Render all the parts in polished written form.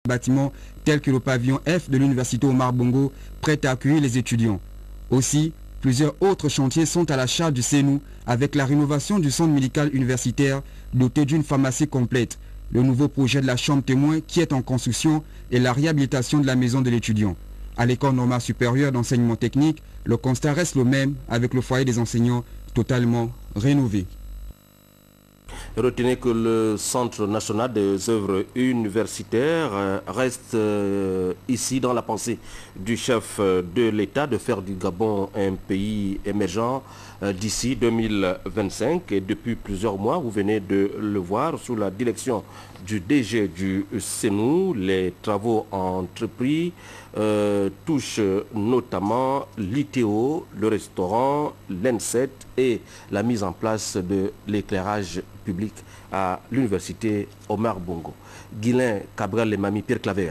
bâtiments tels que le pavillon F de l'université Omar Bongo, prêt à accueillir les étudiants. Aussi, plusieurs autres chantiers sont à la charge du CNU avec la rénovation du centre médical universitaire doté d'une pharmacie complète, le nouveau projet de la chambre témoin qui est en construction et la réhabilitation de la maison de l'étudiant. À l'école normale supérieure d'enseignement technique, le constat reste le même avec le foyer des enseignants totalement rénové. Retenez que le Centre national des œuvres universitaires reste ici dans la pensée du chef de l'État de faire du Gabon un pays émergent d'ici 2025. Et depuis plusieurs mois, vous venez de le voir, sous la direction du DG du CNU, les travaux entrepris touchent notamment l'ITO, le restaurant, l'N7 et la mise en place de l'éclairage public à l'université Omar Bongo. Guilain Cabral, les mamies, Pierre Claver.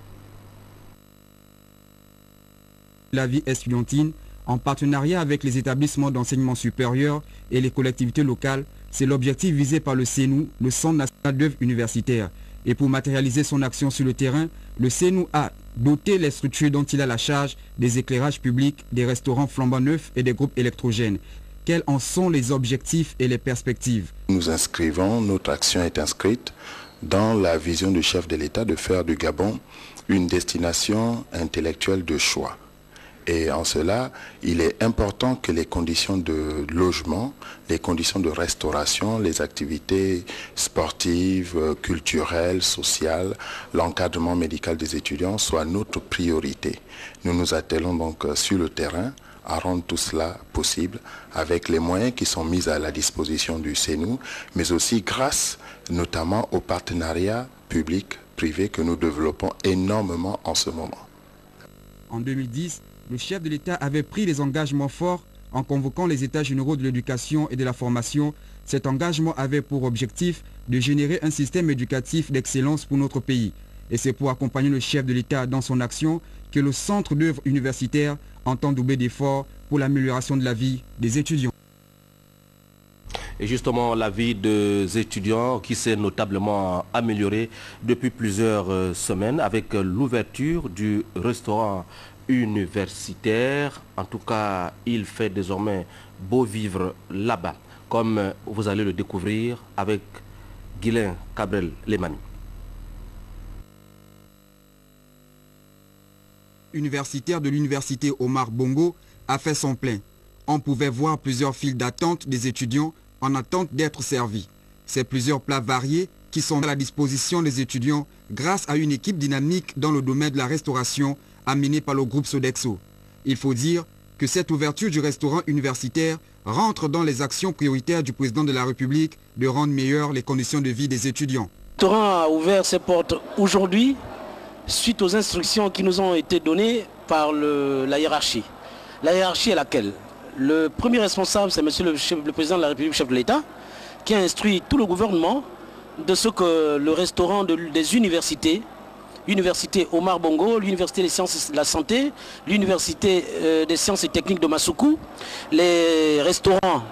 La vie estudiantine, en partenariat avec les établissements d'enseignement supérieur et les collectivités locales, c'est l'objectif visé par le CNU, le Centre national d'œuvres universitaires. Et pour matérialiser son action sur le terrain, le CNU a doté les structures dont il a la charge des éclairages publics, des restaurants flambant neufs et des groupes électrogènes. Quels en sont les objectifs et les perspectives? Nous inscrivons, notre action est inscrite dans la vision du chef de l'État de faire du Gabon une destination intellectuelle de choix. Et en cela, il est important que les conditions de logement, les conditions de restauration, les activités sportives, culturelles, sociales, l'encadrement médical des étudiants soient notre priorité. Nous nous attelons donc sur le terrain à rendre tout cela possible avec les moyens qui sont mis à la disposition du CNU, mais aussi grâce notamment au partenariat public-privé que nous développons énormément en ce moment. En 2010, le chef de l'État avait pris des engagements forts en convoquant les États généraux de l'éducation et de la formation. Cet engagement avait pour objectif de générer un système éducatif d'excellence pour notre pays. Et c'est pour accompagner le chef de l'État dans son action que le Centre d'œuvres universitaires entend doubler d'efforts pour l'amélioration de la vie des étudiants. Et justement, la vie des étudiants qui s'est notablement améliorée depuis plusieurs semaines avec l'ouverture du restaurant universitaire. En tout cas, il fait désormais beau vivre là-bas, comme vous allez le découvrir avec Guilain Cabrel Lemani. Universitaire de l'université Omar Bongo a fait son plein. On pouvait voir plusieurs files d'attente des étudiants en attente d'être servis. C'est plusieurs plats variés qui sont à la disposition des étudiants grâce à une équipe dynamique dans le domaine de la restauration amenée par le groupe Sodexo. Il faut dire que cette ouverture du restaurant universitaire rentre dans les actions prioritaires du président de la République de rendre meilleures les conditions de vie des étudiants. Le restaurant a ouvert ses portes aujourd'hui suite aux instructions qui nous ont été données par la hiérarchie. La hiérarchie est laquelle? Le premier responsable, c'est monsieur le président de la République, chef de l'État, qui a instruit tout le gouvernement de ce que le restaurant des universités, l'université Omar Bongo, l'université des sciences de la santé, l'université des sciences et techniques de Massoukou, les restaurants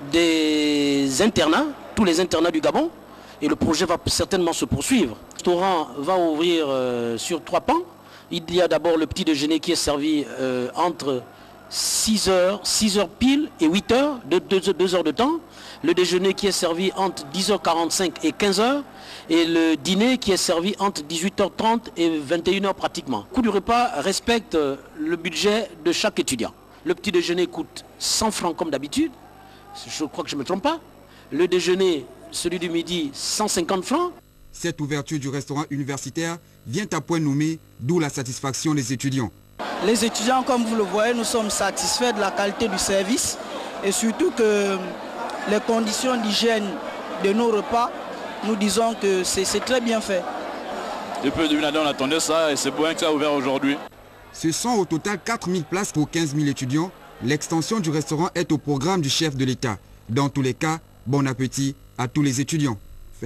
des internats, tous les internats du Gabon, et le projet va certainement se poursuivre. Le restaurant va ouvrir sur 3 pans. Il y a d'abord le petit déjeuner qui est servi entre 6 heures pile et 8 heures, 2 heures de temps. Le déjeuner qui est servi entre 10h45 et 15h. Et le dîner qui est servi entre 18h30 et 21h pratiquement. Le coût du repas respecte le budget de chaque étudiant. Le petit déjeuner coûte 100 francs comme d'habitude. Je crois que je ne me trompe pas. Le déjeuner, celui du midi, 150 francs. Cette ouverture du restaurant universitaire vient à point nommé, d'où la satisfaction des étudiants. Les étudiants, comme vous le voyez, nous sommes satisfaits de la qualité du service et surtout que les conditions d'hygiène de nos repas, nous disons que c'est très bien fait. Depuis une année, on attendait ça et c'est bien que ça a ouvert aujourd'hui. Ce sont au total 4000 places pour 15 000 étudiants. L'extension du restaurant est au programme du chef de l'État. Dans tous les cas, bon appétit à tous les étudiants.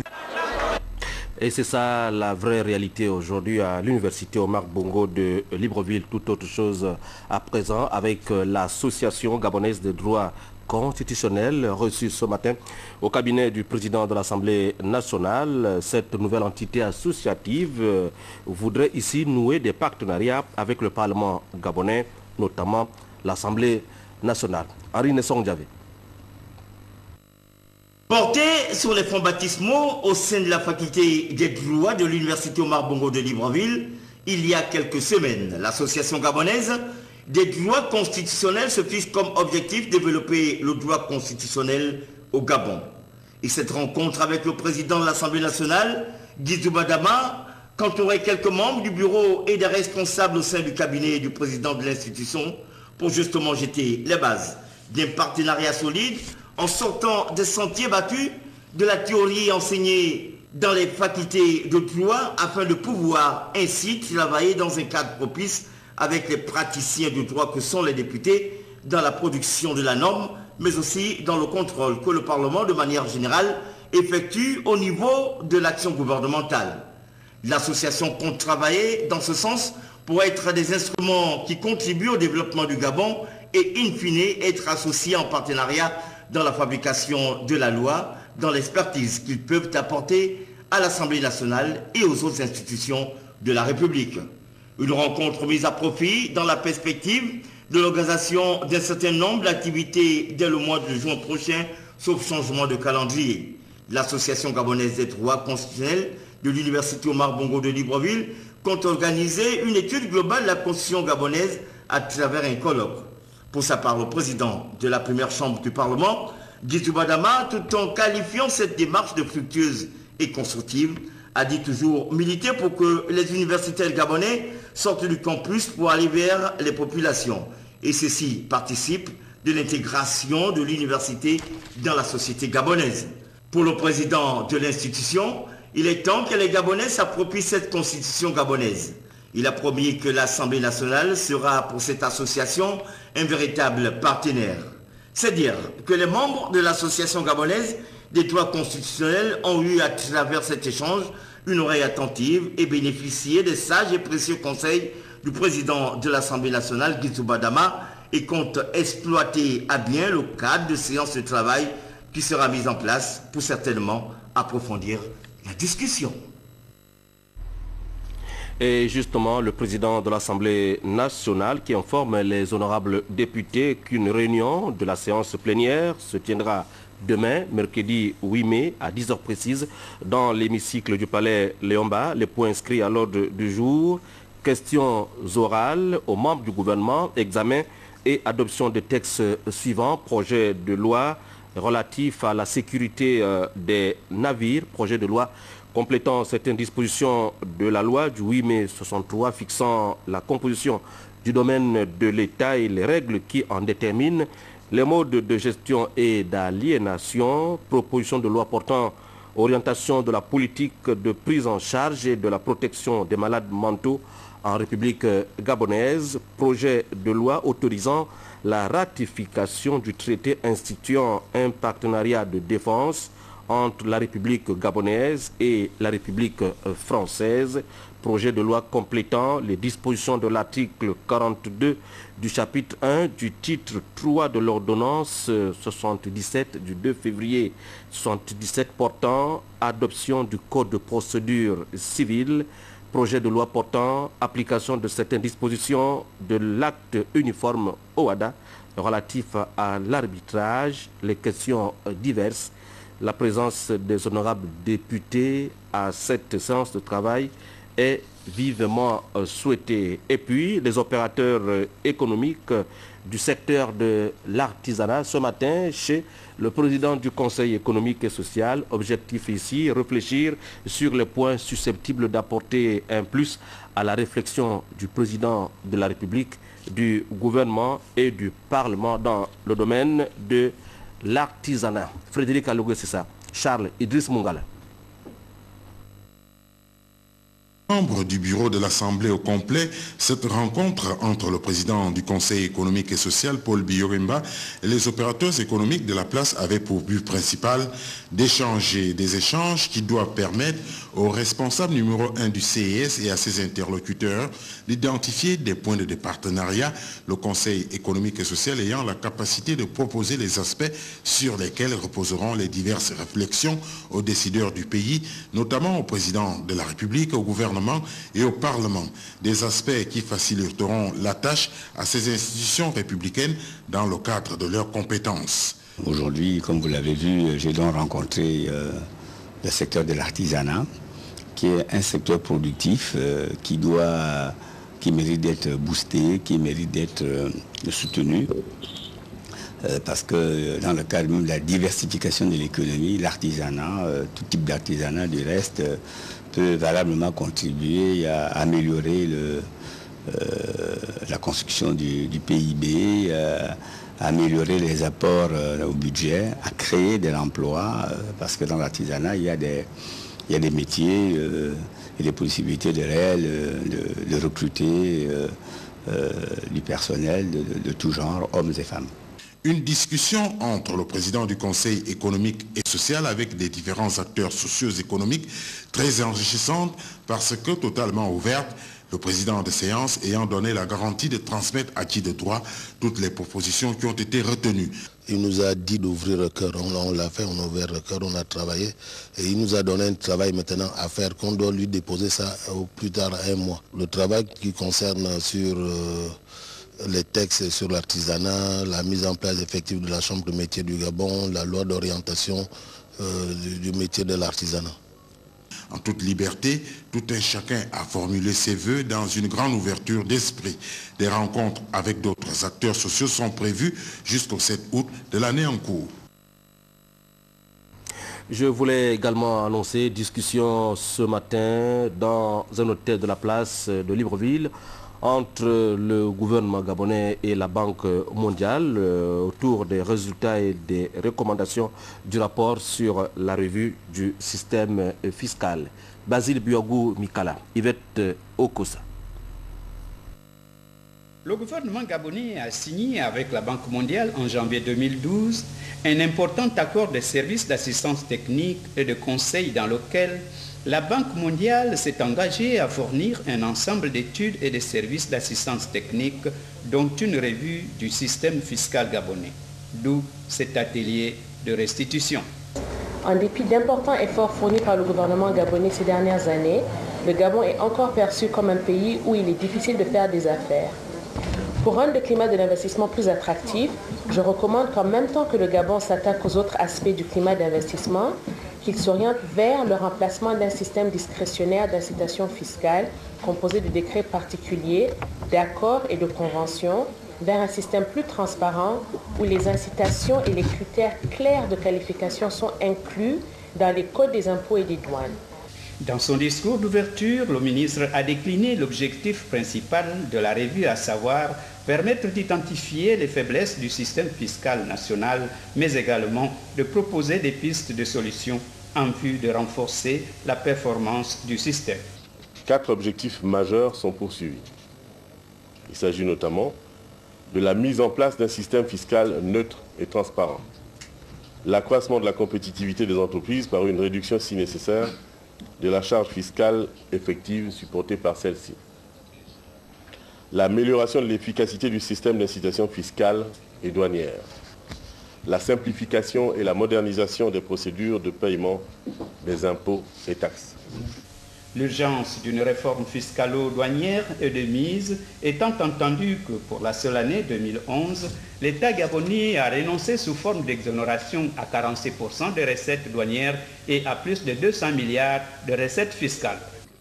Et c'est ça la vraie réalité aujourd'hui à l'université Omar Bongo de Libreville. Toute autre chose à présent avec l'association gabonaise des droits constitutionnelle reçue ce matin au cabinet du président de l'Assemblée nationale. Cette nouvelle entité associative voudrait ici nouer des partenariats avec le Parlement gabonais, notamment l'Assemblée nationale. Henri Nessong-Diavé. Porté sur les fonds baptismaux au sein de la faculté des droits de l'Université Omar Bongo de Libreville, il y a quelques semaines, l'association gabonaise des droits constitutionnels se fixe comme objectif de développer le droit constitutionnel au Gabon. Et cette rencontre avec le président de l'Assemblée nationale, Guizou Badama, qu'entouraient quelques membres du bureau et des responsables au sein du cabinet du président de l'institution pour justement jeter les bases d'un partenariat solide en sortant des sentiers battus de la théorie enseignée dans les facultés de droit afin de pouvoir ainsi travailler dans un cadre propice avec les praticiens du droit que sont les députés dans la production de la norme, mais aussi dans le contrôle que le Parlement, de manière générale, effectue au niveau de l'action gouvernementale. L'association compte travailler dans ce sens pour être des instruments qui contribuent au développement du Gabon et, in fine, être associés en partenariat dans la fabrication de la loi, dans l'expertise qu'ils peuvent apporter à l'Assemblée nationale et aux autres institutions de la République. Une rencontre mise à profit dans la perspective de l'organisation d'un certain nombre d'activités dès le mois de juin prochain, sauf changement de calendrier. L'Association gabonaise des droits constitutionnels de l'Université Omar Bongo de Libreville compte organiser une étude globale de la Constitution gabonaise à travers un colloque. Pour sa part, le président de la première chambre du Parlement, Guizou Badama, tout en qualifiant cette démarche de fructueuse et constructive, a dit toujours militer pour que les universitaires gabonais sortent du campus pour aller vers les populations. Et ceci participe de l'intégration de l'université dans la société gabonaise. Pour le président de l'institution, il est temps que les Gabonais s'approprient cette constitution gabonaise. Il a promis que l'Assemblée nationale sera pour cette association un véritable partenaire. C'est dire que les membres de l'association gabonaise des droits constitutionnels ont eu à travers cet échange une oreille attentive et bénéficié des sages et précieux conseils du président de l'Assemblée nationale, Guizou Badama, et compte exploiter à bien le cadre de séance de travail qui sera mis en place pour certainement approfondir la discussion. Et justement, le président de l'Assemblée nationale qui informe les honorables députés qu'une réunion de la séance plénière se tiendra demain, mercredi 8 mai, à 10h précises, dans l'hémicycle du palais Léomba. Les points inscrits à l'ordre du jour, questions orales aux membres du gouvernement, examen et adoption des textes suivants, projet de loi relatif à la sécurité des navires, projet de loi complétant certaines dispositions de la loi du 8 mai 63 fixant la composition du domaine de l'État et les règles qui en déterminent les modes de gestion et d'aliénation, proposition de loi portant orientation de la politique de prise en charge et de la protection des malades mentaux en République gabonaise, projet de loi autorisant la ratification du traité instituant un partenariat de défense entre la République gabonaise et la République française, projet de loi complétant les dispositions de l'article 42 du chapitre 1 du titre 3 de l'ordonnance 77 du 2 février 77 portant adoption du code de procédure civile, projet de loi portant application de certaines dispositions de l'acte uniforme OHADA relatif à l'arbitrage, les questions diverses. La présence des honorables députés à cette séance de travail est vivement souhaitée. Et puis, les opérateurs économiques du secteur de l'artisanat ce matin chez le président du Conseil économique et social. Objectif ici, réfléchir sur les points susceptibles d'apporter un plus à la réflexion du président de la République, du gouvernement et du Parlement dans le domaine de l'artisanat. Frédéric Alogue, c'est ça. Charles Idriss Mungala. Membres du bureau de l'Assemblée au complet, cette rencontre entre le président du Conseil économique et social, Paul Biyorimba, et les opérateurs économiques de la place avait pour but principal d'échanger des échanges qui doivent permettre au responsable numéro 1 du CES et à ses interlocuteurs d'identifier des points de partenariat, le Conseil économique et social ayant la capacité de proposer les aspects sur lesquels reposeront les diverses réflexions aux décideurs du pays, notamment au président de la République, au gouvernement et au Parlement, des aspects qui faciliteront la tâche à ces institutions républicaines dans le cadre de leurs compétences. Aujourd'hui, comme vous l'avez vu, j'ai donc rencontré le secteur de l'artisanat, qui est un secteur productif qui mérite d'être boosté, qui mérite d'être soutenu. Parce que dans le cadre même de la diversification de l'économie, l'artisanat, tout type d'artisanat du reste, peut valablement contribuer à améliorer la construction du PIB, à améliorer les apports au budget, à créer de l'emploi, parce que dans l'artisanat, il y a des métiers et des possibilités de recruter du personnel de tout genre, hommes et femmes. Une discussion entre le président du Conseil économique et social avec des différents acteurs socio-économiques très enrichissante parce que totalement ouverte, le président de séance ayant donné la garantie de transmettre à qui de droit toutes les propositions qui ont été retenues. Il nous a dit d'ouvrir le cœur, on l'a fait, on a ouvert le cœur, on a travaillé et il nous a donné un travail maintenant à faire qu'on doit lui déposer ça au plus tard 1 mois. Le travail qui concerne sur les textes sur l'artisanat, la mise en place effective de la Chambre de métier du Gabon, la loi d'orientation du métier de l'artisanat. En toute liberté, tout un chacun a formulé ses vœux dans une grande ouverture d'esprit. Des rencontres avec d'autres acteurs sociaux sont prévues jusqu'au 7 août de l'année en cours. Je voulais également annoncer discussion ce matin dans un hôtel de la place de Libreville entre le gouvernement gabonais et la Banque mondiale autour des résultats et des recommandations du rapport sur la revue du système fiscal. Basile Biogou Mikala, Yvette Okosa. Le gouvernement gabonais a signé avec la Banque mondiale en janvier 2012 un important accord de services d'assistance technique et de conseil dans lequel la Banque mondiale s'est engagée à fournir un ensemble d'études et de services d'assistance technique, dont une revue du système fiscal gabonais. D'où cet atelier de restitution. En dépit d'importants efforts fournis par le gouvernement gabonais ces dernières années, le Gabon est encore perçu comme un pays où il est difficile de faire des affaires. Pour rendre le climat de l'investissement plus attractif, je recommande qu'en même temps que le Gabon s'attaque aux autres aspects du climat d'investissement, qu'il s'oriente vers le remplacement d'un système discrétionnaire d'incitation fiscale composé de décrets particuliers, d'accords et de conventions, vers un système plus transparent où les incitations et les critères clairs de qualification sont inclus dans les codes des impôts et des douanes. Dans son discours d'ouverture, le ministre a décliné l'objectif principal de la revue, à savoir permettre d'identifier les faiblesses du système fiscal national, mais également de proposer des pistes de solutions en vue de renforcer la performance du système. 4 objectifs majeurs sont poursuivis. Il s'agit notamment de la mise en place d'un système fiscal neutre et transparent, l'accroissement de la compétitivité des entreprises par une réduction si nécessaire de la charge fiscale effective supportée par celle-ci, l'amélioration de l'efficacité du système d'incitation fiscale et douanière, la simplification et la modernisation des procédures de paiement des impôts et taxes. L'urgence d'une réforme fiscalo-douanière est de mise, étant entendu que pour la seule année 2011, l'État gabonais a renoncé sous forme d'exonération à 46% des recettes douanières et à plus de 200 milliards de recettes fiscales.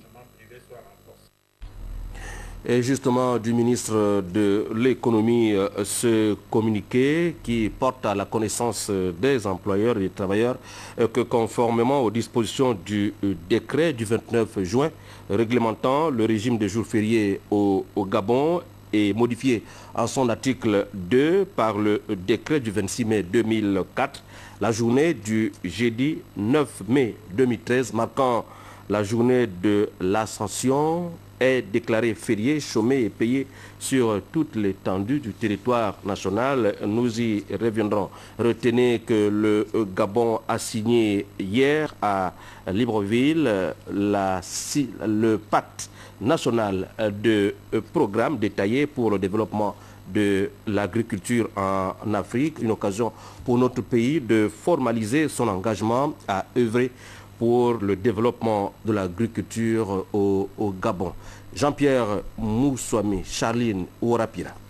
Et justement du ministre de l'économie ce communiqué qui porte à la connaissance des employeurs et des travailleurs que conformément aux dispositions du décret du 29 juin réglementant le régime des jours fériés au Gabon et modifié en son article 2 par le décret du 26 mai 2004, la journée du jeudi 9 mai 2013 marquant La journée de l'Ascension est déclarée fériée, chômée et payée sur toute l'étendue du territoire national. Nous y reviendrons. Retenez que le Gabon a signé hier à Libreville le pacte national de programme détaillé pour le développement de l'agriculture en Afrique. Une occasion pour notre pays de formaliser son engagement à œuvrer pour le développement de l'agriculture au Gabon. Jean-Pierre Moussouami, Charline Ouarapira.